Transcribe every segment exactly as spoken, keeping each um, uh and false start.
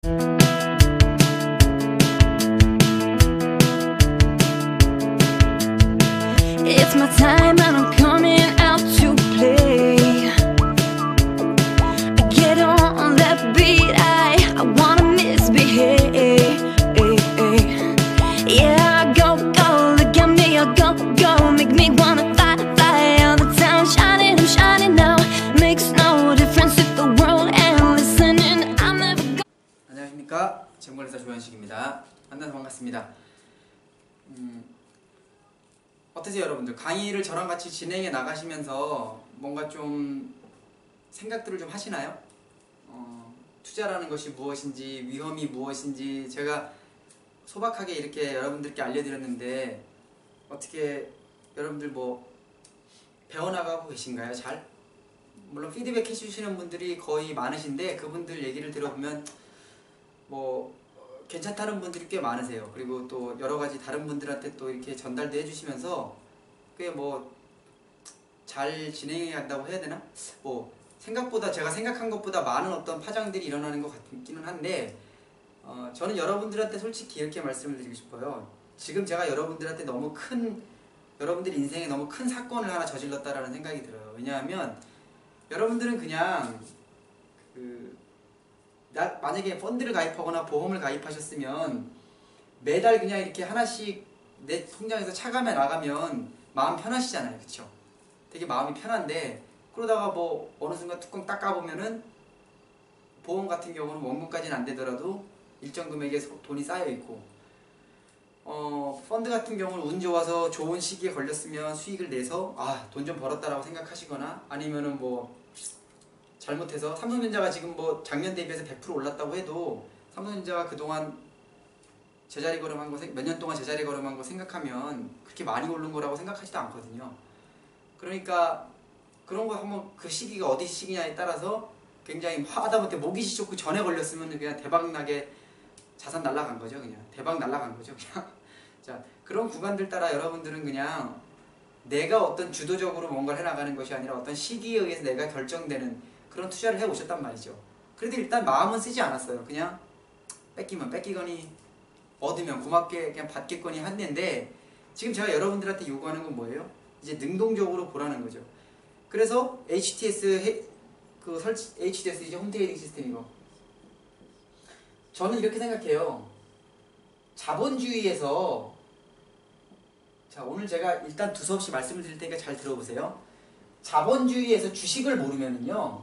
It's my time and I'm coming out to play. Get on that beat, I, I wanna misbehave. Yeah, go, go, look at me, I go, go. Make me wanna fly, fly all the time. Shining, I'm shining now. Makes no difference if the world ain't listening. I'll never go. 안녕하십니까, 쟁벌리사 조현식입니다. 만나서 반갑습니다. 음, 어떠세요 여러분들? 강의를 저랑 같이 진행해 나가시면서 뭔가 좀 생각들을 좀 하시나요? 어, 투자라는 것이 무엇인지, 위험이 무엇인지 제가 소박하게 이렇게 여러분들께 알려드렸는데 어떻게 여러분들 뭐 배워나가고 계신가요? 잘? 물론 피드백 해주시는 분들이 거의 많으신데 그분들 얘기를 들어보면 뭐 괜찮다는 분들이 꽤 많으세요. 그리고 또 여러가지 다른 분들한테 또 이렇게 전달도 해주시면서 꽤 뭐 잘 진행해 간다고 해야 되나? 뭐 생각보다 제가 생각한 것보다 많은 어떤 파장들이 일어나는 것 같기는 한데 어, 저는 여러분들한테 솔직히 이렇게 말씀을 드리고 싶어요. 지금 제가 여러분들한테 너무 큰 여러분들 인생에 너무 큰 사건을 하나 저질렀다라는 생각이 들어요. 왜냐하면 여러분들은 그냥 그 나, 만약에 펀드를 가입하거나 보험을 가입하셨으면 매달 그냥 이렇게 하나씩 내 통장에서 차감해 나가면 마음 편하시잖아요. 그쵸? 되게 마음이 편한데 그러다가 뭐 어느 순간 뚜껑 딱 까보면은 보험 같은 경우는 원금까지는 안 되더라도 일정 금액의 돈이 쌓여있고 어, 펀드 같은 경우는 운 좋아서 좋은 시기에 걸렸으면 수익을 내서 아, 돈 좀 벌었다라고 생각하시거나 아니면은 뭐 잘못해서 삼성전자가 지금 뭐 작년 대비해서 백 퍼센트 올랐다고 해도 삼성전자가 그동안 제자리 걸음한 거, 몇 년 동안 제자리 걸음한 거 생각하면 그렇게 많이 오른 거라고 생각하지도 않거든요. 그러니까 그런 거 한번 그 시기가 어디 시기냐에 따라서 굉장히 하다못해 모기지 좋고 전에 걸렸으면 그냥 대박나게 자산 날라간 거죠. 그냥 대박 날라간 거죠. 그냥 자, 그런 구간들 따라 여러분들은 그냥 내가 어떤 주도적으로 뭔가를 해나가는 것이 아니라 어떤 시기에 의해서 내가 결정되는 그런 투자를 해오셨단 말이죠. 그래도 일단 마음은 쓰지 않았어요. 그냥 뺏기면 뺏기거니 얻으면 고맙게 그냥 받겠거니 했는데 지금 제가 여러분들한테 요구하는 건 뭐예요? 이제 능동적으로 보라는 거죠. 그래서 에이치티에스 해, 그 설치, 에이치티에스 이제 홈트레이딩 시스템이고 저는 이렇게 생각해요. 자본주의에서 자 오늘 제가 일단 두서없이 말씀을 드릴 테니까 잘 들어보세요. 자본주의에서 주식을 모르면은요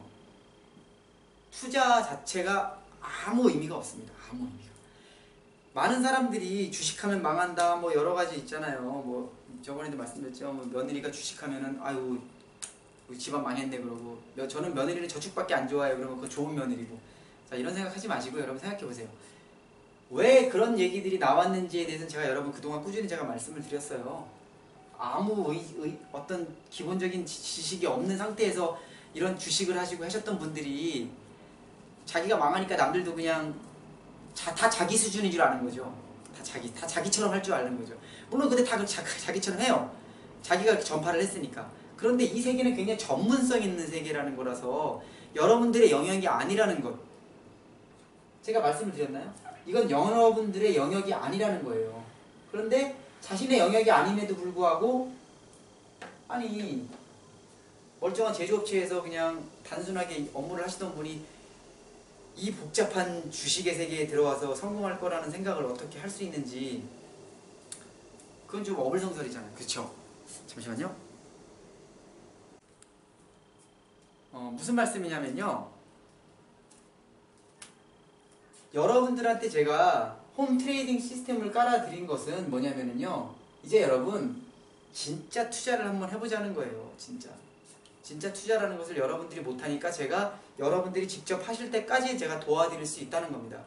투자 자체가 아무 의미가 없습니다. 아무 의미가. 많은 사람들이 주식하면 망한다 뭐 여러가지 있잖아요. 뭐 저번에도 말씀드렸죠. 뭐 며느리가 주식하면은 아유 우리 집안 망했네 그러고 저는 며느리는 저축밖에 안 좋아해요. 그러면 그거 좋은 며느리고 자 이런 생각하지 마시고 여러분 생각해보세요. 왜 그런 얘기들이 나왔는지에 대해서는 제가 여러분 그동안 꾸준히 제가 말씀을 드렸어요. 아무 의, 의, 어떤 기본적인 지식이 없는 상태에서 이런 주식을 하시고 하셨던 분들이 자기가 망하니까 남들도 그냥 자, 다 자기 수준인 줄 아는 거죠. 다 자기, 다 자기처럼 할 줄 아는 거죠. 물론 근데 다 자, 자기처럼 해요. 자기가 전파를 했으니까. 그런데 이 세계는 굉장히 전문성 있는 세계라는 거라서 여러분들의 영역이 아니라는 것. 제가 말씀을 드렸나요? 이건 여러분들의 영역이 아니라는 거예요. 그런데 자신의 영역이 아님에도 불구하고 아니 멀쩡한 제조업체에서 그냥 단순하게 업무를 하시던 분이 이 복잡한 주식의 세계에 들어와서 성공할 거라는 생각을 어떻게 할 수 있는지 그건 좀 어불성설이잖아요. 그렇죠? 잠시만요. 어, 무슨 말씀이냐면요. 여러분들한테 제가 홈 트레이딩 시스템을 깔아드린 것은 뭐냐면요. 이제 여러분 진짜 투자를 한번 해보자는 거예요. 진짜. 진짜 투자라는 것을 여러분들이 못하니까 제가 여러분들이 직접 하실 때까지 제가 도와드릴 수 있다는 겁니다.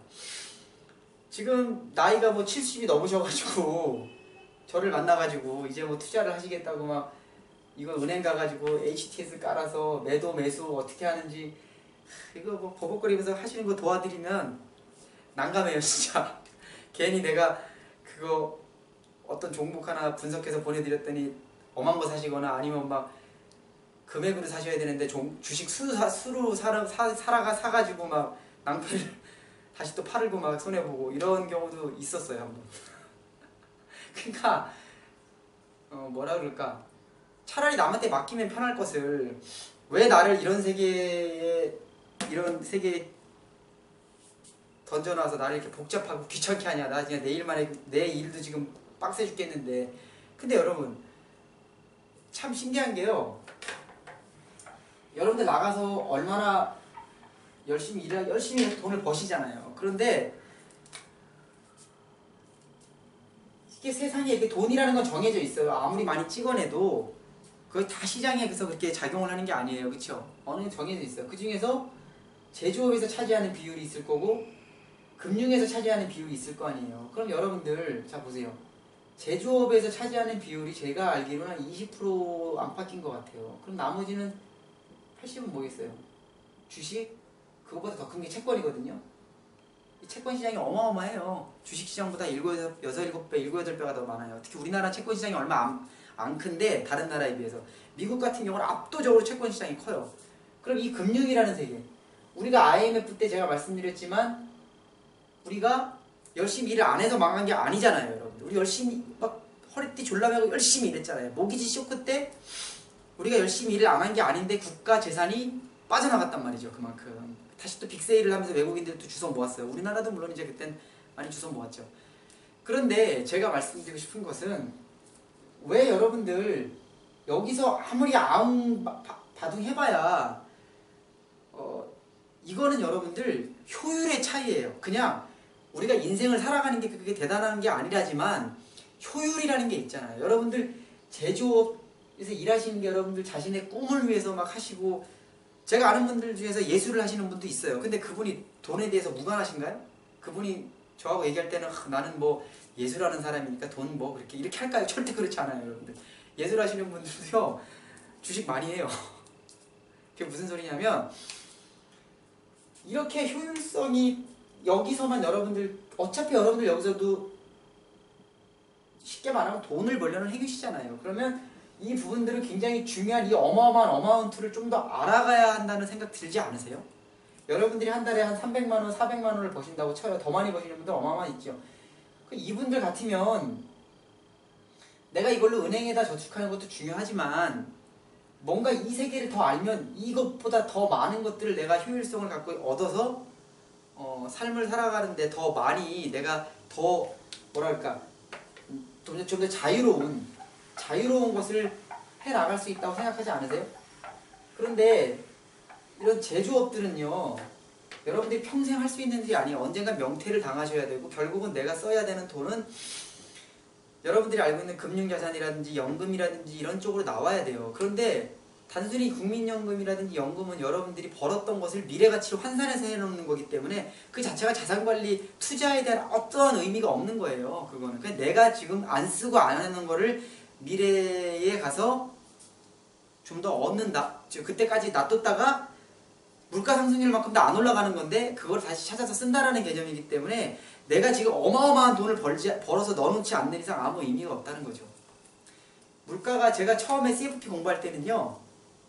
지금 나이가 뭐 칠십이 넘으셔가지고 저를 만나가지고 이제 뭐 투자를 하시겠다고 막 이거 은행 가가지고 에이치티에스 깔아서 매도 매수 어떻게 하는지 이거 뭐 버벅거리면서 하시는 거 도와드리면 난감해요 진짜. 괜히 내가 그거 어떤 종목 하나 분석해서 보내드렸더니 엄한 거 사시거나 아니면 막 금액으로 사셔야 되는데 종, 주식 수, 사, 수로 사라, 사, 사라가 사가지고 막 낭패를 다시 또 팔고 막 손해보고 이런 경우도 있었어요 한번. 그러니까 어 뭐라 그럴까, 차라리 남한테 맡기면 편할 것을 왜 나를 이런 세계에 이런 세계에 던져놔서 나를 이렇게 복잡하고 귀찮게 하냐. 나 그냥 내 일만 해, 내 일도 지금 빡세 죽겠는데. 근데 여러분 참 신기한 게요, 여러분들 나가서 얼마나 열심히 일하 열심히 해서 돈을 버시잖아요. 그런데 이게 세상에 이게 돈이라는 건 정해져 있어요. 아무리 많이 찍어내도 그걸 다 시장에서 그렇게 작용을 하는 게 아니에요. 그렇죠? 어느 정도 정해져 있어요. 그 중에서 제조업에서 차지하는 비율이 있을 거고 금융에서 차지하는 비율이 있을 거 아니에요. 그럼 여러분들 자 보세요. 제조업에서 차지하는 비율이 제가 알기로는 한 이십 퍼센트 안팎인 것 같아요. 그럼 나머지는 팔십은 뭐겠어요? 주식? 그거보다 더 큰 게 채권이거든요. 이 채권 시장이 어마어마해요. 주식 시장보다 일곱, 여섯, 일곱 배, 일곱, 여덟 배가 더 많아요. 특히 우리나라 채권 시장이 얼마 안, 안 큰데 다른 나라에 비해서. 미국 같은 경우는 압도적으로 채권 시장이 커요. 그럼 이 금융이라는 세계, 우리가 아이엠에프 때 제가 말씀드렸지만 우리가 열심히 일을 안 해서 망한 게 아니잖아요. 여러분들 우리 열심히 막 허리띠 졸라매고 열심히 일했잖아요. 모기지 쇼크 때 우리가 열심히 일을 안 한 게 아닌데 국가 재산이 빠져나갔단 말이죠. 그만큼 다시 또 빅세일을 하면서 외국인들도 주워 모았어요. 우리나라도 물론 이제 그땐 많이 주워 모았죠. 그런데 제가 말씀드리고 싶은 것은 왜 여러분들 여기서 아무리 아웅 바둥 해봐야 어 이거는 여러분들 효율의 차이예요. 그냥 우리가 인생을 살아가는 게 그게 대단한 게 아니라지만 효율이라는 게 있잖아요. 여러분들 제조업에서 일하시는 게 여러분들 자신의 꿈을 위해서 막 하시고, 제가 아는 분들 중에서 예술을 하시는 분도 있어요. 근데 그분이 돈에 대해서 무관하신가요? 그분이 저하고 얘기할 때는 나는 뭐 예술하는 사람이니까 돈 뭐 그렇게 이렇게 할까요? 절대 그렇지 않아요. 여러분들 예술하시는 분들도요 주식 많이 해요. 그게 무슨 소리냐면 이렇게 효율성이 여기서만 여러분들 어차피 여러분들 여기서도 쉽게 말하면 돈을 벌려는 행위시잖아요. 그러면 이 부분들은 굉장히 중요한 이 어마어마한 어마운트를 좀 더 알아가야 한다는 생각 들지 않으세요? 여러분들이 한 달에 한 삼백만 원, 사백만 원을 버신다고 쳐요. 더 많이 버시는 분들 어마어마한 있죠. 이분들 같으면 내가 이걸로 은행에다 저축하는 것도 중요하지만 뭔가 이 세계를 더 알면 이것보다 더 많은 것들을 내가 효율성을 갖고 얻어서 어, 삶을 살아가는데 더 많이 내가 더 뭐랄까 좀 더 자유로운 자유로운 것을 해나갈 수 있다고 생각하지 않으세요? 그런데 이런 제조업들은요 여러분들이 평생 할 수 있는 일이 아니에요. 언젠가 명퇴를 당하셔야 되고 결국은 내가 써야 되는 돈은 여러분들이 알고 있는 금융자산이라든지 연금이라든지 이런 쪽으로 나와야 돼요. 그런데 단순히 국민연금이라든지 연금은 여러분들이 벌었던 것을 미래가치로 환산해서 해놓는 거기 때문에 그 자체가 자산관리 투자에 대한 어떠한 의미가 없는 거예요. 그거는 그냥 내가 지금 안 쓰고 안 하는 거를 미래에 가서 좀 더 얻는다. 즉 그때까지 놔뒀다가 물가 상승률만큼도 안 올라가는 건데 그걸 다시 찾아서 쓴다라는 개념이기 때문에 내가 지금 어마어마한 돈을 벌지, 벌어서 넣어놓지 않는 이상 아무 의미가 없다는 거죠. 물가가 제가 처음에 씨에프피 공부할 때는요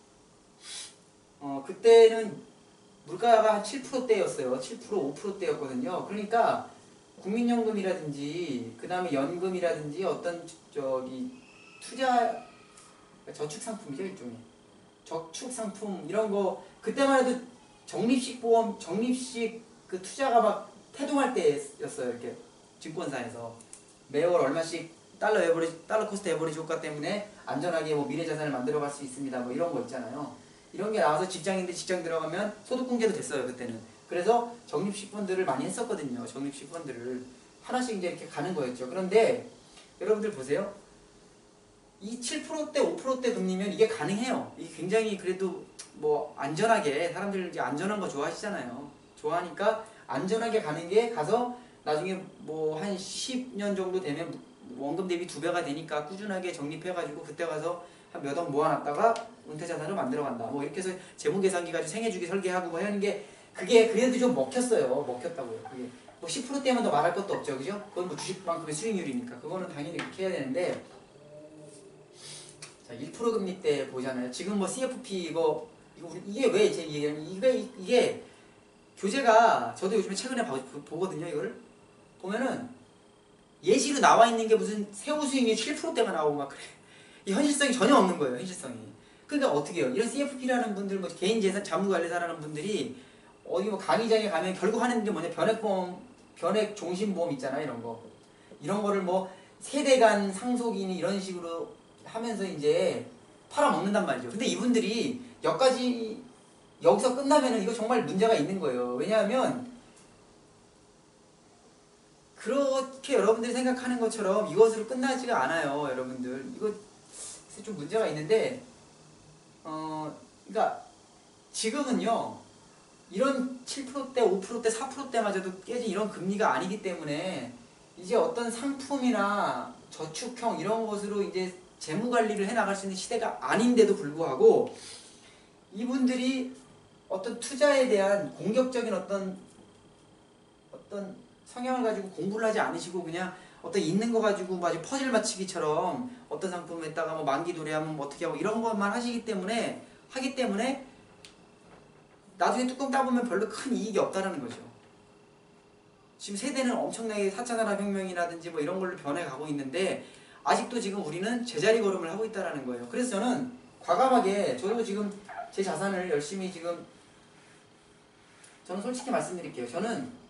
어 그때는 물가가 한 칠 퍼센트대였어요. 칠 퍼센트, 오 퍼센트대였거든요. 그러니까 국민연금이라든지 그 다음에 연금이라든지 어떤 저기 투자 저축상품이죠 일종의 저축상품 이런 거 그때만 해도 적립식 보험 적립식 그 투자가 막 태동할 때였어요. 이렇게 증권사에서 매월 얼마씩 달러 에버리지 달러 코스트 에버리지 효과 때문에 안전하게 뭐 미래 자산을 만들어갈 수 있습니다. 뭐 이런 거 있잖아요. 이런 게 나와서 직장인들 직장 들어가면 소득 공개도 됐어요 그때는. 그래서 적립식 펀드를 많이 했었거든요. 적립식 펀드를 하나씩 이제 이렇게 가는 거였죠. 그런데 여러분들 보세요. 이 칠 퍼센트대, 오 퍼센트대 금리면 이게 가능해요. 이게 굉장히 그래도 뭐 안전하게 사람들 이제 안전한 거 좋아하시잖아요. 좋아하니까 안전하게 가는 게 가서 나중에 뭐 한 십 년 정도 되면 원금 대비 두 배가 되니까 꾸준하게 적립해가지고 그때 가서 한 몇 억 모아놨다가 은퇴자산을 만들어간다. 뭐 이렇게 해서 재무계산기 가지고 생애주기 설계하고 뭐 하는 게 그게 그래도 좀 먹혔어요. 먹혔다고요. 그게 뭐 십 퍼센트대면 더 말할 것도 없죠. 그죠? 그건 뭐 주식만큼의 수익률이니까 그거는 당연히 그렇게 해야 되는데 자, 일 퍼센트 금리 때 보잖아요. 지금 뭐 씨에프피 이거, 이거 우리 이게 왜 제 얘기하면 이게 이게 교재가 저도 요즘에 최근에 보, 보거든요. 이거를 보면은 예시로 나와 있는 게 무슨 세후 수익률 칠 퍼센트대가 나오고 막 그래. 이 현실성이 전혀 없는 거예요. 현실성이. 그러니까 어떻게 해요? 이런 씨에프피라는 분들, 뭐 개인 재산 자무관리사라는 분들이 어디 뭐 강의장에 가면 결국 하는 게 뭐냐, 변액보험, 변액 종신보험 있잖아요. 이런 거. 이런 거를 뭐 세대간 상속인이 이런 식으로 하면서 이제 팔아먹는단 말이죠. 근데 이분들이 여기까지 여기서 끝나면은 이거 정말 문제가 있는 거예요. 왜냐하면 그렇게 여러분들이 생각하는 것처럼 이것으로 끝나지가 않아요. 여러분들 이거 좀 문제가 있는데 어 그러니까 지금은요 이런 칠 퍼센트대, 오 퍼센트대, 사 퍼센트대마저도 깨진 이런 금리가 아니기 때문에 이제 어떤 상품이나 저축형 이런 것으로 이제 재무 관리를 해 나갈 수 있는 시대가 아닌데도 불구하고 이분들이 어떤 투자에 대한 공격적인 어떤 어떤 성향을 가지고 공부를 하지 않으시고 그냥 어떤 있는 거 가지고 마치 퍼즐 맞추기처럼 어떤 상품에다가 뭐 만기 도래하면 뭐 어떻게 하고 이런 것만 하시기 때문에 하기 때문에 나중에 뚜껑 따보면 별로 큰 이익이 없다라는 거죠. 지금 세대는 엄청나게 사 차 산업혁명이라든지 뭐 이런 걸로 변해가고 있는데 아직도 지금 우리는 제자리 걸음을 하고 있다라는 거예요. 그래서 저는 과감하게 저도 지금 제 자산을 열심히 지금 저는 솔직히 말씀드릴게요. 저는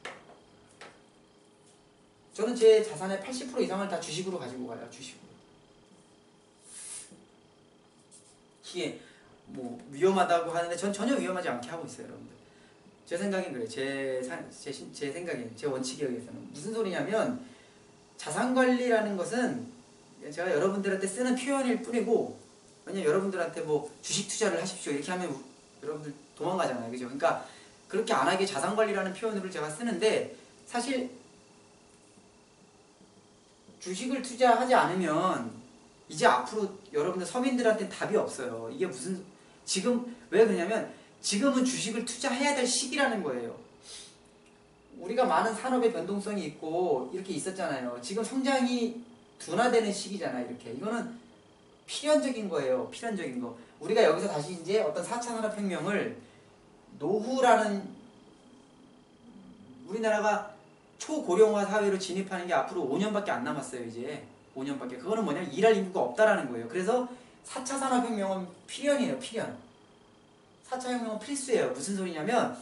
저는 제 자산의 팔십 퍼센트 이상을 다 주식으로 가지고 가요. 주식으로. 이게 뭐 위험하다고 하는데 전 전혀 위험하지 않게 하고 있어요. 여러분들. 제 생각엔 그래요. 제, 제, 제 생각엔, 제 원칙에 의해서는. 무슨 소리냐면 자산관리라는 것은 제가 여러분들한테 쓰는 표현일 뿐이고 왜냐면 여러분들한테 뭐 주식 투자를 하십시오 이렇게 하면 여러분들 도망가잖아요. 그죠? 그러니까 그렇게 안 하게 자산관리라는 표현을 제가 쓰는데 사실 주식을 투자하지 않으면 이제 앞으로 여러분들 서민들한테 답이 없어요. 이게 무슨 지금 왜 그러냐면 지금은 주식을 투자해야 될 시기라는 거예요. 우리가 많은 산업의 변동성이 있고 이렇게 있었잖아요. 지금 성장이 둔화되는 시기잖아요. 이렇게 이거는 필연적인 거예요. 필연적인 거. 우리가 여기서 다시 이제 어떤 사 차 산업혁명을 노후라는 우리나라가 초고령화 사회로 진입하는 게 앞으로 오 년밖에 안 남았어요. 이제 오 년밖에. 그거는 뭐냐면 일할 인구가 없다라는 거예요. 그래서 사 차 산업혁명은 필연이에요. 필연. 사 차 혁명은 필수예요. 무슨 소리냐면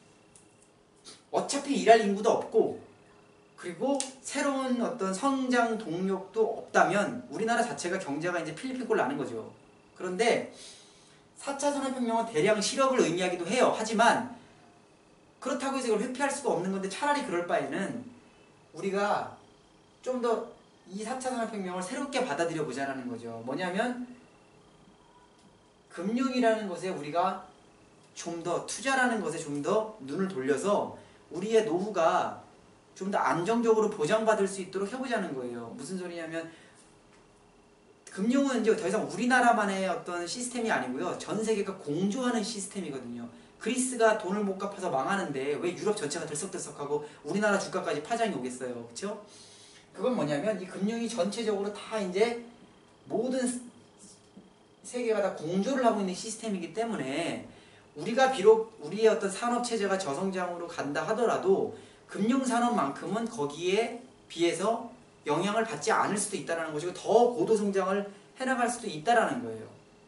어차피 일할 인구도 없고 그리고 새로운 어떤 성장 동력도 없다면 우리나라 자체가 경제가 이제 필리핀 꼴 나는 거죠. 그런데 사 차 산업혁명은 대량 실업을 의미하기도 해요. 하지만 그렇다고 해서 이걸 회피할 수가 없는 건데 차라리 그럴 바에는 우리가 좀 더 이 사 차 산업혁명을 새롭게 받아들여 보자라는 거죠. 뭐냐면 금융이라는 것에 우리가 좀 더 투자라는 것에 좀 더 눈을 돌려서 우리의 노후가 좀 더 안정적으로 보장받을 수 있도록 해보자는 거예요. 무슨 소리냐면 금융은 이제 더 이상 우리나라만의 어떤 시스템이 아니고요. 전 세계가 공조하는 시스템이거든요. 그리스가 돈을 못 갚아서 망하는데 왜 유럽 전체가 들썩들썩하고 우리나라 주가까지 파장이 오겠어요. 그렇죠? 그건 뭐냐면 이 금융이 전체적으로 다 이제 모든 세계가 다 공조를 하고 있는 시스템이기 때문에 우리가 비록 우리의 어떤 산업체제가 저성장으로 간다 하더라도 금융산업만큼은 거기에 비해서 영향을 받지 않을 수도 있다는 것이고 더 고도성장을 해나갈 수도 있다는 거예요.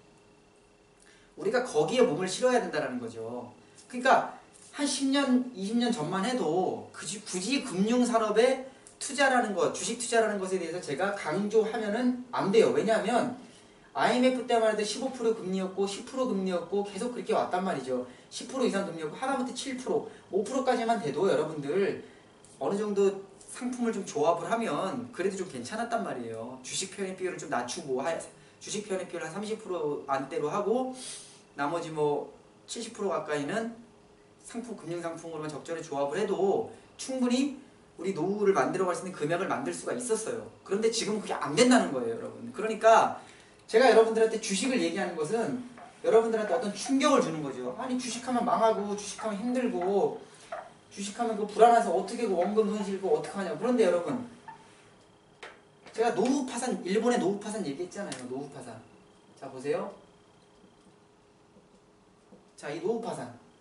우리가 거기에 몸을 실어야 된다는 거죠. 그러니까 한 십 년, 이십 년 전만 해도 굳이, 굳이 금융산업에 투자라는 것, 주식 투자라는 것에 대해서 제가 강조하면은 안 돼요. 왜냐하면 아이엠에프 때만 해도 십오 퍼센트 금리였고 십 퍼센트 금리였고 계속 그렇게 왔단 말이죠. 십 퍼센트 이상 금리였고 하다못해 칠 퍼센트, 오 퍼센트까지만 돼도 여러분들 어느 정도 상품을 좀 조합을 하면 그래도 좀 괜찮았단 말이에요. 주식 편입 비율을 좀 낮추고 주식 편입 비율 한 삼십 퍼센트 안대로 하고 나머지 뭐 칠십 퍼센트 가까이는 상품, 금융상품으로만 적절히 조합을 해도 충분히 우리 노후를 만들어갈 수 있는 금액을 만들 수가 있었어요. 그런데 지금 그게 안 된다는 거예요, 여러분. 그러니까 제가 여러분들한테 주식을 얘기하는 것은 여러분들한테 어떤 충격을 주는 거죠. 아니 주식하면 망하고 주식하면 힘들고 주식하면 그 불안해서 어떻게 그 원금 손실고 어떡하냐. 그런데 여러분 제가 노후 파산, 일본의 노후 파산 얘기했잖아요. 노후 파산. 자 보세요. 자, 이 노후 파산.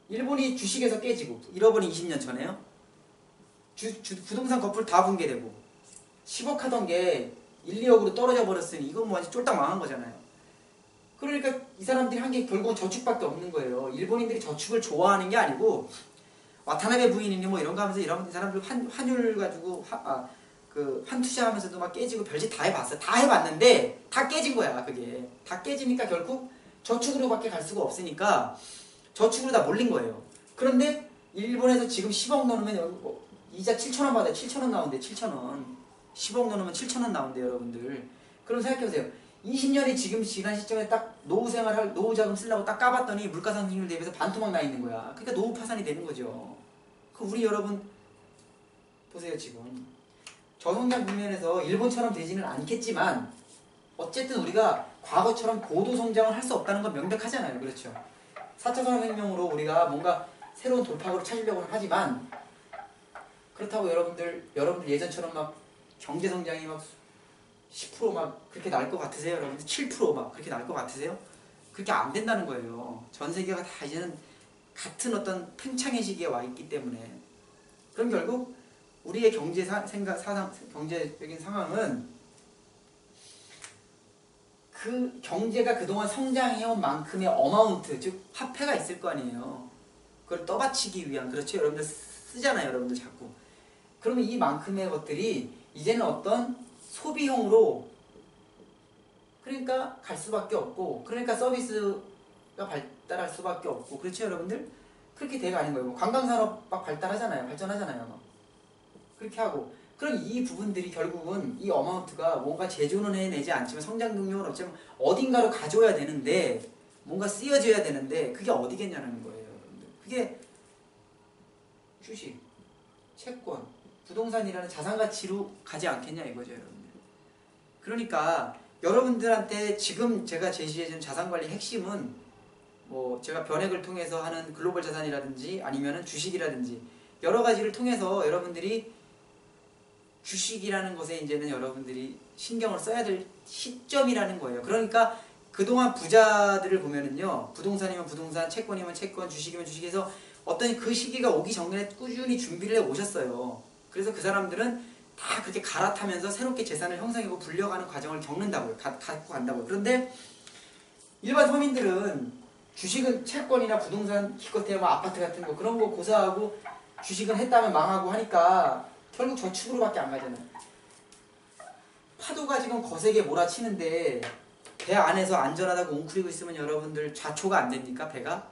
일본이 주식에서 깨지고 잃어버린 이십 년 전에요. 주, 주, 부동산 거품 다 붕괴되고 십억 하던 게 일, 이억으로 떨어져 버렸으니 이건 뭐 완전 쫄딱 망한 거잖아요. 그러니까 이 사람들이 한 게 결국은 저축밖에 없는 거예요. 일본인들이 저축을 좋아하는 게 아니고 와타나베 부인이니 뭐 이런 거 하면서 이런 사람들 환, 환율 가지고 하, 아, 그 환투자하면서도 막 깨지고 별짓 다 해봤어. 다 해봤는데 다 깨진 거야. 그게 다 깨지니까 결국 저축으로밖에 갈 수가 없으니까 저축으로 다 몰린 거예요. 그런데 일본에서 지금 십억 넣으면 이자 칠천 원 받아요. 칠천 원 나온대. 칠천 원. 십억 넣으면 칠천 원 나온대요, 여러분들. 그럼 생각해보세요. 이십 년이 지금 지난 시점에 딱 노후 생활할 노후 자금 쓰려고 딱 까봤더니 물가 상승률 대비해서 반토막 나 있는 거야. 그러니까 노후 파산이 되는 거죠. 그 우리 여러분 보세요. 지금 저성장 국면에서 일본처럼 되지는 않겠지만 어쨌든 우리가 과거처럼 고도 성장을 할 수 없다는 건 명백하잖아요. 그렇죠? 사 차 산업혁명으로 우리가 뭔가 새로운 돌파구를 찾으려고 하지만 그렇다고 여러분들 여러분들 예전처럼 막 경제 성장이 막 십 퍼센트 막 그렇게 날 것 같으세요? 여러분들 칠 퍼센트 막 그렇게 날 것 같으세요? 그렇게 안 된다는 거예요. 전 세계가 다 이제는 같은 어떤 팽창의 시기에 와 있기 때문에. 그럼 결국 우리의 경제 사, 생각 사상 경제적인 상황은 그 경제가 그동안 성장해온 만큼의 어마운트, 즉 화폐가 있을 거 아니에요. 그걸 떠받치기 위한, 그렇죠? 여러분들 쓰잖아요. 여러분들 자꾸. 그러면 이만큼의 것들이 이제는 어떤 소비형으로 그러니까 갈 수밖에 없고, 그러니까 서비스가 발달할 수밖에 없고, 그렇죠 여러분들? 그렇게 돼가 아닌 거예요. 관광산업 막 발달하잖아요. 발전하잖아요. 막. 그렇게 하고. 그럼 이 부분들이 결국은 이 어마운트가 뭔가 제조는 해내지 않지만 성장 능력은 어쩌면 어딘가로 가져야 되는데 뭔가 쓰여져야 되는데 그게 어디겠냐는 거예요. 여러분들. 그게 주식, 채권, 부동산이라는 자산가치로 가지 않겠냐 이거죠. 여러분들. 그러니까 여러분들한테 지금 제가 제시해준 자산관리 핵심은 뭐 제가 변액을 통해서 하는 글로벌 자산이라든지 아니면은 주식이라든지 여러 가지를 통해서 여러분들이 주식이라는 것에 이제는 여러분들이 신경을 써야 될 시점이라는 거예요. 그러니까 그동안 부자들을 보면은요, 부동산이면 부동산, 채권이면 채권, 주식이면 주식에서 어떤 그 시기가 오기 전에 꾸준히 준비를 해 오셨어요. 그래서 그 사람들은 다 그렇게 갈아타면서 새롭게 재산을 형성하고 불려가는 과정을 겪는다고요. 가, 갖고 간다고요. 그런데 일반 서민들은 주식은 채권이나 부동산, 기껏해야 뭐 아파트 같은 거 그런 거 고사하고 주식은 했다면 망하고 하니까 결국 저축으로밖에 안 가잖아요. 파도가 지금 거세게 몰아치는데 배 안에서 안전하다고 웅크리고 있으면 여러분들 좌초가 안 됩니까? 배가?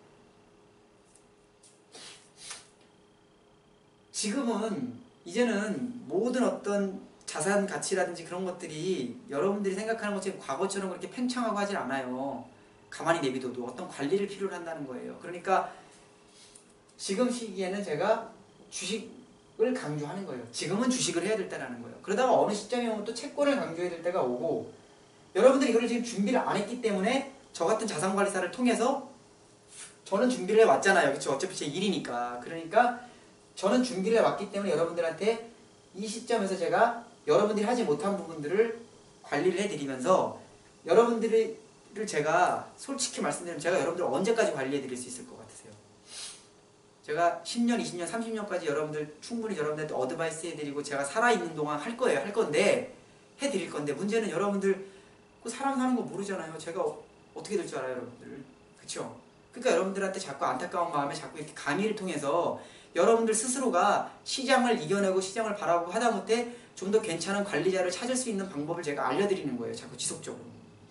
지금은 이제는 모든 어떤 자산 가치라든지 그런 것들이 여러분들이 생각하는 것처럼 과거처럼 그렇게 팽창하고 하질 않아요. 가만히 내비둬도 어떤 관리를 필요로 한다는 거예요. 그러니까 지금 시기에는 제가 주식을 강조하는 거예요. 지금은 주식을 해야 될 때라는 거예요. 그러다가 어느 시점에 오면 또 채권을 강조해야 될 때가 오고, 여러분들이 이걸 지금 준비를 안 했기 때문에 저 같은 자산관리사를 통해서 저는 준비를 해왔잖아요. 그렇죠? 어차피 제 일이니까. 그러니까 저는 준비를 해왔기 때문에 여러분들한테 이 시점에서 제가 여러분들이 하지 못한 부분들을 관리를 해드리면서 여러분들을 제가 솔직히 말씀드리면 제가 여러분들을 언제까지 관리해드릴 수 있을 것 같으세요? 제가 십 년, 이십 년, 삼십 년까지 여러분들 충분히 여러분들한테 어드바이스 해드리고 제가 살아있는 동안 할 거예요. 할 건데 해드릴 건데 문제는 여러분들 그 사람 사는 거 모르잖아요. 제가 어, 어떻게 될 줄 알아요, 여러분들. 그쵸? 그러니까 여러분들한테 자꾸 안타까운 마음에 자꾸 이렇게 강의를 통해서 여러분들 스스로가 시장을 이겨내고 시장을 바라보고 하다못해 좀 더 괜찮은 관리자를 찾을 수 있는 방법을 제가 알려드리는 거예요. 자꾸 지속적으로.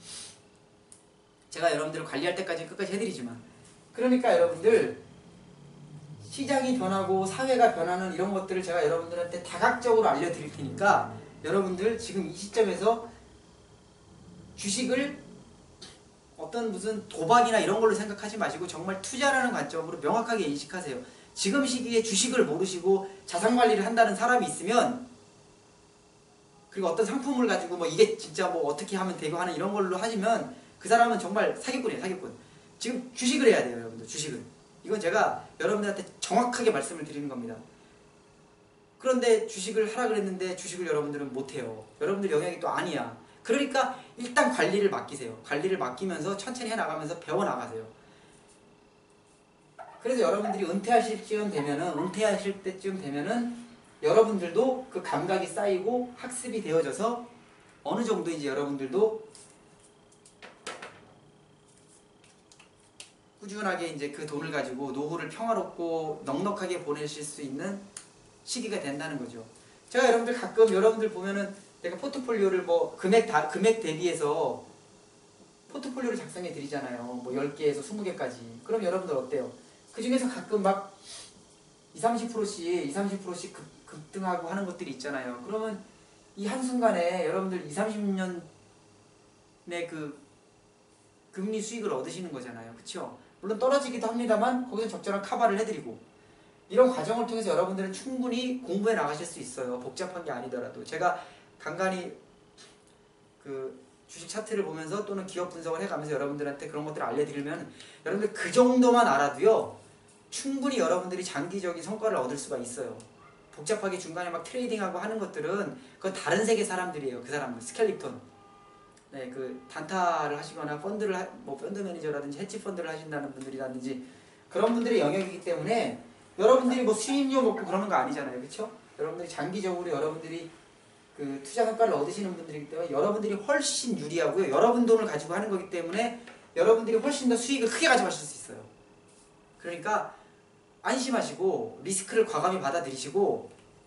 제가 여러분들을 관리할 때까지 끝까지 해드리지만. 그러니까 여러분들 시장이 변하고 사회가 변하는 이런 것들을 제가 여러분들한테 다각적으로 알려드릴 테니까 여러분들 지금 이 시점에서 주식을 어떤 무슨 도박이나 이런 걸로 생각하지 마시고 정말 투자라는 관점으로 명확하게 인식하세요. 지금 시기에 주식을 모르시고 자산관리를 한다는 사람이 있으면, 그리고 어떤 상품을 가지고 뭐 이게 진짜 뭐 어떻게 하면 되고 하는 이런 걸로 하시면 그 사람은 정말 사기꾼이에요. 사기꾼. 지금 주식을 해야 돼요. 여러분들 주식을. 이건 제가 여러분들한테 정확하게 말씀을 드리는 겁니다. 그런데 주식을 하라 그랬는데 주식을 여러분들은 못해요. 여러분들 영역이 또 아니야. 그러니까 일단 관리를 맡기세요. 관리를 맡기면서 천천히 해나가면서 배워나가세요. 그래서 여러분들이 은퇴하실 쯤 되면은 은퇴하실 때쯤 되면은 여러분들도 그 감각이 쌓이고 학습이 되어져서 어느 정도 이제 여러분들도 꾸준하게 이제 그 돈을 가지고 노후를 평화롭고 넉넉하게 보내실 수 있는 시기가 된다는 거죠. 제가 여러분들 가끔 여러분들 보면은 내가 포트폴리오를 뭐 금액 다 금액 대비해서 포트폴리오를 작성해 드리잖아요. 뭐 열 개에서 스무 개까지. 그럼 여러분들 어때요? 그 중에서 가끔 막 이십, 삼십 퍼센트씩 이십, 삼십 퍼센트씩 급, 급등하고 하는 것들이 있잖아요. 그러면 이 한순간에 여러분들 이십, 삼십 년의 그 금리 수익을 얻으시는 거잖아요. 그쵸? 물론 떨어지기도 합니다만 거기서 적절한 카바를 해드리고 이런 과정을 통해서 여러분들은 충분히 공부해 나가실 수 있어요. 복잡한 게 아니더라도. 제가 간간히 그 주식 차트를 보면서 또는 기업 분석을 해가면서 여러분들한테 그런 것들을 알려드리면 여러분들 그 정도만 알아도요 충분히 여러분들이 장기적인 성과를 얻을 수가 있어요. 복잡하게 중간에 막 트레이딩하고 하는 것들은 그건 다른 세계 사람들이에요. 그 사람들 스켈리톤. 네, 그 단타를 하시거나 펀드를 하, 뭐 펀드 매니저라든지 헤지 펀드를 하신다는 분들이라든지 그런 분들의 영역이기 때문에 여러분들이 뭐 수익료 먹고 그러는 거 아니잖아요. 그렇죠? 여러분들이 장기적으로 여러분들이 그 투자 성과를 얻으시는 분들이기 때문에 여러분들이 훨씬 유리하고요. 여러분 돈을 가지고 하는 거기 때문에 여러분들이 훨씬 더 수익을 크게 가져가실 수 있어요. 그러니까 안심하시고 리스크를 과감히 받아들이시고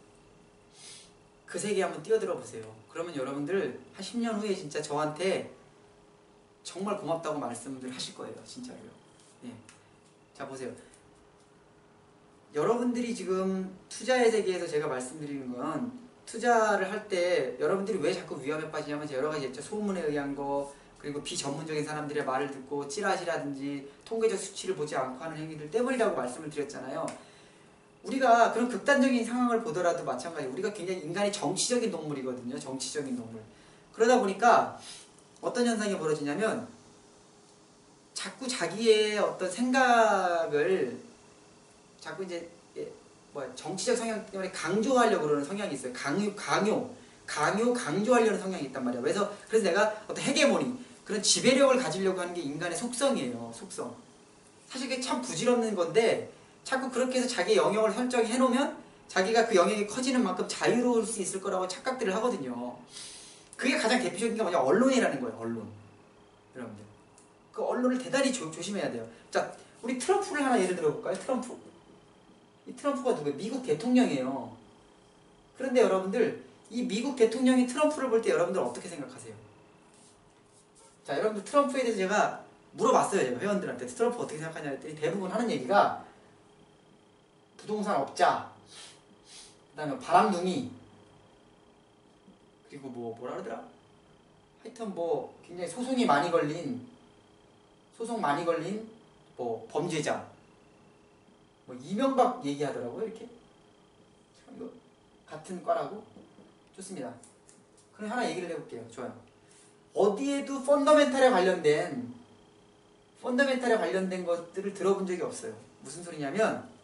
그 세계에 한번 뛰어들어 보세요. 그러면 여러분들 한 십 년 후에 진짜 저한테 정말 고맙다고 말씀들 하실 거예요. 진짜로요. 예. 자 보세요. 여러분들이 지금 투자의 세계에서 제가 말씀드리는 건 투자를 할 때 여러분들이 왜 자꾸 위험에 빠지냐면 여러 가지 있죠. 소문에 의한 거 그리고 비전문적인 사람들의 말을 듣고 찌라시라든지 통계적 수치를 보지 않고 하는 행위들 때문이라고 말씀을 드렸잖아요. 우리가 그런 극단적인 상황을 보더라도 마찬가지 우리가 굉장히 인간이 정치적인 동물이거든요. 정치적인 동물. 그러다 보니까 어떤 현상이 벌어지냐면 자꾸 자기의 어떤 생각을 자꾸 이제 뭐야 정치적 성향 때문에 강조하려고 그러는 성향이 있어요. 강요, 강요, 강요, 강조하려는 성향이 있단 말이야. 그래서 그래서 내가 어떤 헤게모니 그런 지배력을 가지려고 하는 게 인간의 속성이에요. 속성. 사실 그게 참 부질없는 건데 자꾸 그렇게 해서 자기의 영역을 설정해 놓으면 자기가 그 영역이 커지는 만큼 자유로울 수 있을 거라고 착각들을 하거든요. 그게 가장 대표적인 게 뭐냐 언론이라는 거예요. 언론. 여러분들. 그 언론을 대단히 조, 조심해야 돼요. 자, 우리 트럼프를 하나 예를 들어볼까요? 트럼프. 이 트럼프가 누구예요? 미국 대통령이에요. 그런데 여러분들 이 미국 대통령이 트럼프를 볼 때 여러분들 어떻게 생각하세요? 자, 여러분들 트럼프에 대해서 제가 물어봤어요. 제가 회원들한테 트럼프 어떻게 생각하냐 했더니 대부분 하는 얘기가 부동산 업자, 그 다음에 바람둥이, 그리고 뭐 뭐라 그러더라? 하여튼 뭐 굉장히 소송이 많이 걸린 소송 많이 걸린 뭐 범죄자, 뭐 이명박 얘기하더라고요. 이렇게 참 이거 같은 과라고 좋습니다. 그럼 하나 얘기를 해볼게요. 좋아요. 어디에도 펀더멘탈에 관련된 펀더멘탈에 관련된 것들을 들어본 적이 없어요. 무슨 소리냐면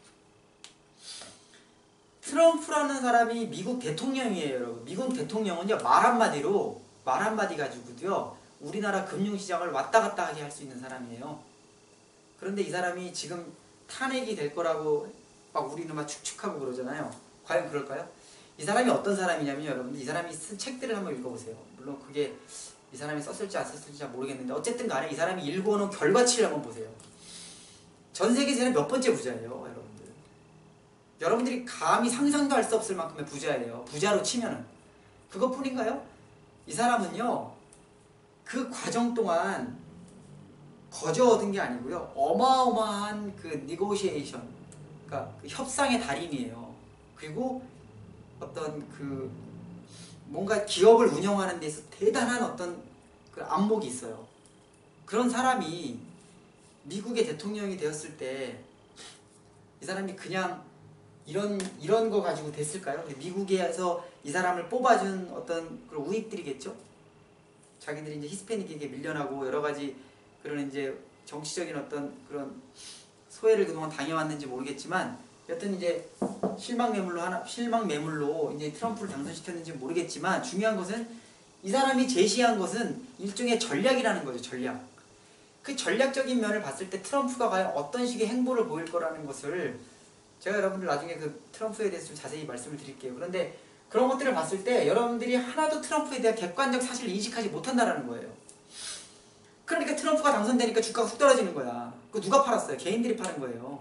트럼프라는 사람이 미국 대통령이에요, 여러분. 미국 대통령은요 말 한마디로 말 한마디 가지고도요 우리나라 금융시장을 왔다 갔다 하게 할 수 있는 사람이에요. 그런데 이 사람이 지금 탄핵이 될 거라고 막 우리는 막 축축하고 그러잖아요. 과연 그럴까요? 이 사람이 어떤 사람이냐면 여러분들 이 사람이 쓴 책들을 한번 읽어보세요. 물론 그게 이 사람이 썼을지 안 썼을지 잘 모르겠는데 어쨌든 간에 이 사람이 일궈놓은 결과치를 한번 보세요. 전 세계에서는 몇 번째 부자예요, 여러분들. 여러분들이 감히 상상도 할 수 없을 만큼의 부자예요. 부자로 치면은. 그것뿐인가요? 이 사람은요 그 과정 동안 거저 얻은 게 아니고요 어마어마한 그 니고시에이션, 그러니까 그 협상의 달인이에요. 그리고 어떤 그 뭔가 기업을 운영하는 데 있어서 대단한 어떤 그 안목이 있어요. 그런 사람이 미국의 대통령이 되었을 때 이 사람이 그냥 이런 이런 거 가지고 됐을까요? 미국에서 이 사람을 뽑아준 어떤 그런 우익들이겠죠. 자기들이 이제 히스패닉에게 밀려나고 여러 가지 그런 이제 정치적인 어떤 그런 소외를 그동안 당해왔는지 모르겠지만 여튼 이제 실망 매물로 하나 실망 매물로 이제 트럼프를 당선시켰는지 모르겠지만 중요한 것은 이 사람이 제시한 것은 일종의 전략이라는 거죠. 전략. 그 전략적인 면을 봤을 때 트럼프가 과연 어떤 식의 행보를 보일 거라는 것을 제가 여러분들 나중에 그 트럼프에 대해서 좀 자세히 말씀을 드릴게요. 그런데 그런 것들을 봤을 때 여러분들이 하나도 트럼프에 대한 객관적 사실을 인식하지 못한다는 거예요. 그러니까 트럼프가 당선되니까 주가가 훅 떨어지는 거야. 그거 누가 팔았어요? 개인들이 파는 거예요.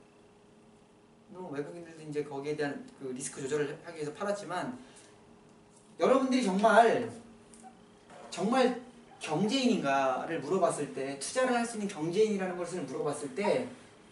뭐 외국인들도 이제 거기에 대한 그 리스크 조절을 하기 위해서 팔았지만 여러분들이 정말 정말 경제인인가를 물어봤을 때, 투자를 할 수 있는 경제인이라는 것을 물어봤을 때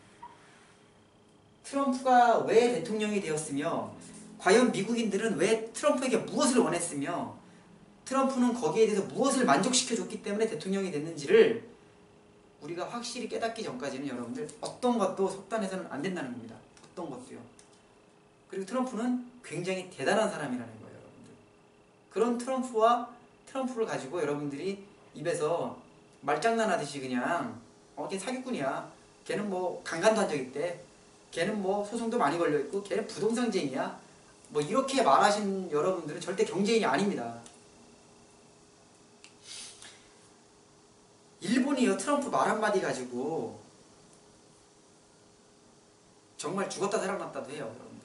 트럼프가 왜 대통령이 되었으며 과연 미국인들은 왜 트럼프에게 무엇을 원했으며 트럼프는 거기에 대해서 무엇을 만족시켜줬기 때문에 대통령이 됐는지를 우리가 확실히 깨닫기 전까지는 여러분들 어떤 것도 속단해서는 안 된다는 겁니다. 어떤 것도요. 그리고 트럼프는 굉장히 대단한 사람이라는 거예요. 여러분들. 그런 트럼프와 트럼프를 가지고 여러분들이 입에서 말장난하듯이 그냥 어, 걔 사기꾼이야. 걔는 뭐 강간도 한 적 있대. 걔는 뭐 소송도 많이 걸려있고 걔는 부동산쟁이야. 뭐 이렇게 말하신 여러분들은 절대 경제인이 아닙니다. 일본이요, 트럼프 말 한마디 가지고 정말 죽었다 살아났다도 해요, 여러분들.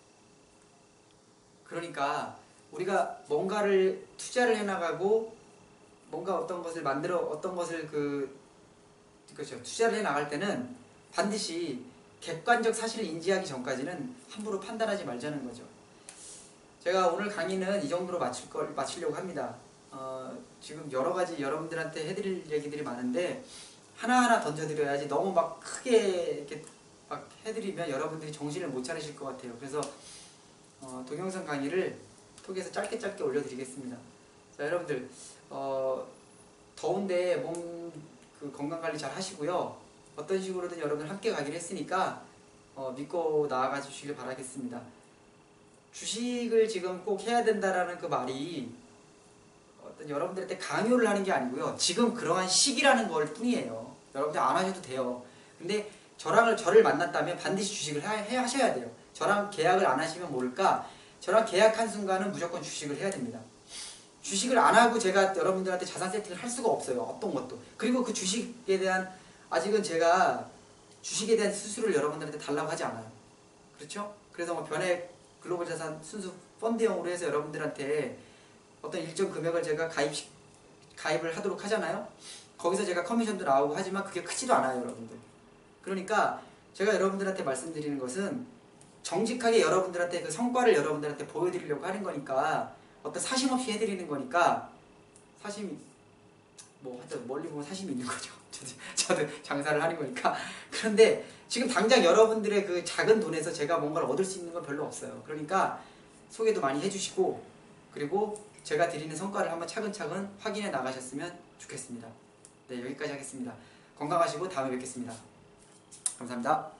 그러니까 우리가 뭔가를 투자를 해나가고 뭔가 어떤 것을 만들어 어떤 것을 그 그렇죠 투자를 해나갈 때는 반드시 객관적 사실을 인지하기 전까지는 함부로 판단하지 말자는 거죠. 제가 오늘 강의는 이 정도로 마칠 걸 마치려고 합니다. 어, 지금 여러 가지 여러분들한테 해드릴 얘기들이 많은데 하나하나 던져드려야지 너무 막 크게 이렇게 막 해드리면 여러분들이 정신을 못 차리실 것 같아요. 그래서 어, 동영상 강의를 톡에서 짧게 짧게 올려드리겠습니다. 자, 여러분들 어, 더운데 몸 그 건강관리 잘 하시고요. 어떤 식으로든 여러분들 함께 가기로 했으니까 어, 믿고 나아가 주시길 바라겠습니다. 주식을 지금 꼭 해야 된다라는 그 말이 어떤 여러분들한테 강요를 하는 게 아니고요. 지금 그러한 시기라는 걸 뿐이에요. 여러분들 안 하셔도 돼요. 근데 저랑 저를 만났다면 반드시 주식을 해, 해 하셔야 돼요. 저랑 계약을 안 하시면 모를까? 저랑 계약한 순간은 무조건 주식을 해야 됩니다. 주식을 안 하고 제가 여러분들한테 자산 세팅을 할 수가 없어요. 어떤 것도. 그리고 그 주식에 대한 아직은 제가 주식에 대한 수수료를 여러분들한테 달라고 하지 않아요. 그렇죠? 그래서 뭐 변액 글로벌 자산 순수 펀드형으로 해서 여러분들한테 어떤 일정 금액을 제가 가입, 가입을 하도록 하잖아요. 거기서 제가 커미션도 나오고 하지만 그게 크지도 않아요, 여러분들. 그러니까 제가 여러분들한테 말씀드리는 것은 정직하게 여러분들한테 그 성과를 여러분들한테 보여드리려고 하는 거니까 어떤 사심 없이 해드리는 거니까 사심이 뭐 하여튼 멀리 보면 사심이 있는 거죠. 저도, 저도 장사를 하는 거니까. 그런데 지금 당장 여러분들의 그 작은 돈에서 제가 뭔가를 얻을 수 있는 건 별로 없어요. 그러니까 소개도 많이 해주시고 그리고 제가 드리는 성과를 한번 차근차근 확인해 나가셨으면 좋겠습니다. 네, 여기까지 하겠습니다. 건강하시고 다음에 뵙겠습니다. 감사합니다.